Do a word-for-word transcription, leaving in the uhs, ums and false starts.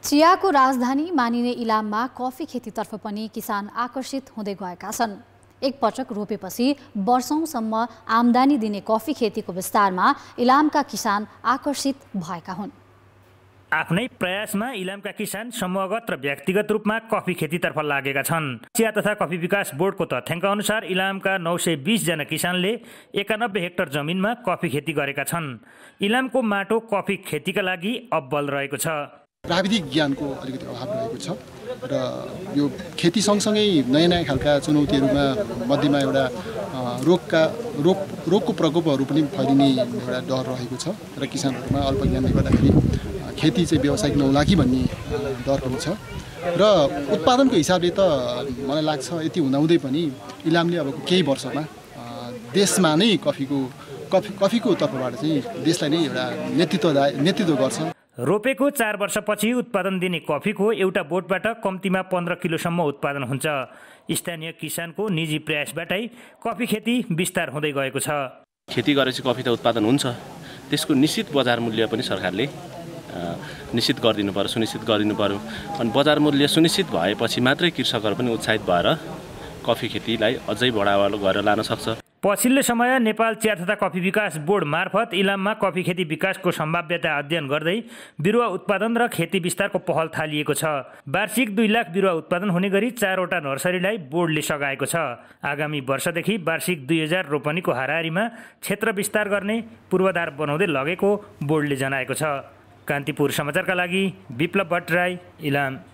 चियाको राजधानी मानिने इलाममा कफी खेतीतर्फ पनि किसान आकर्षित हुँदै गएका छन्। एक पटक रोपेपछि वर्षौंसम्म आम्दानी दिने कफी खेतीको विस्तारमा इलामका किसान आकर्षित भएका हुन्। आफ्नै प्रयासमा इलामका किसान समूहगत र व्यक्तिगत रूपमा कफी खेतीतर्फ लागेका छन्। चिया तथा कफी विकास बोर्डको तथ्याङ्क अनुसार इलामका नौ सय बीस जना किसानले एकानब्बे हेक्टर जमिनमा कफी खेती गरेका छन्। इलामको माटो कफी खेतीका लागि अब्बल रहेको छ। प्राविधिक ज्ञानको अलिकति अभाव रहेको छ र यो खेती सँगसँगै नयाँ नयाँ खालका चुनौतीहरूमा मध्येमा एउटा रोगका रोग रोगको प्रकोपहरू पनि फैलिने एउटा डर रहेको छ र किसानहरूमा अल्प ज्ञानले गर्दाखेरि खेती चाहिँ व्यावसायिक नहुला कि भन्ने डर पनि छ र उत्पादनको हिसाबले त मलाई लाग्छ यति हुँदाहुँदै पनि इलामले अब केही वर्षमा देशमा नै कफीको कफी कफीको तर्फबाट चाहिँ देशलाई नै एउटा नेतृत्व नेतृत्व गर्छ। रोपेको चार वर्षपछि उत्पादन दिने कफीको एउटा बोटबाट कम्तीमा पन्ध्र किलोसम्म उत्पादन हुन्छ। स्थानीय किसानको निजी प्रयासबाटै कफी खेती विस्तार हुँदै गएको छ। खेती गरेपछि कफी त उत्पादन हुन्छ, त्यसको निश्चित बजार मूल्य पनि सरकारले निश्चित गरिदिनु पर्यो, सुनिश्चित गरिदिनु पर्यो। अनि बजार मूल्य सुनिश्चित भएपछि मात्रै कृषकहरू पनि उत्साहित भएर कफी खेतीलाई अझै बढावा गरेर लान सक्छ। पछिल्लो समय नेपाल चिया तथा कफी विकास बोर्ड मार्फत इलाममा कफी खेती विकासको सम्भाव्यता अध्ययन गर्दै बिरुवा उत्पादन र खेती विस्तारको पहल थालिएको छ। वार्षिक दुई लाख बिरुवा उत्पादन हुने गरी चारवटा नर्सरीलाई बोर्डले सघाएको छ। आगामी वर्षदेखि वार्षिक दुई हजार रोपनीको हाराहारीमा क्षेत्र विस्तार गर्ने पूर्वाधार बनाउँदै लगेको बोर्डले जनाएको छ। कान्तिपुर समाचारका लागि विप्लव भट्टराई, इलाम।